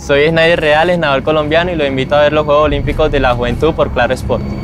Soy Snyder Reales, nadador colombiano, y lo invito a ver los Juegos Olímpicos de la Juventud por Claro Sport.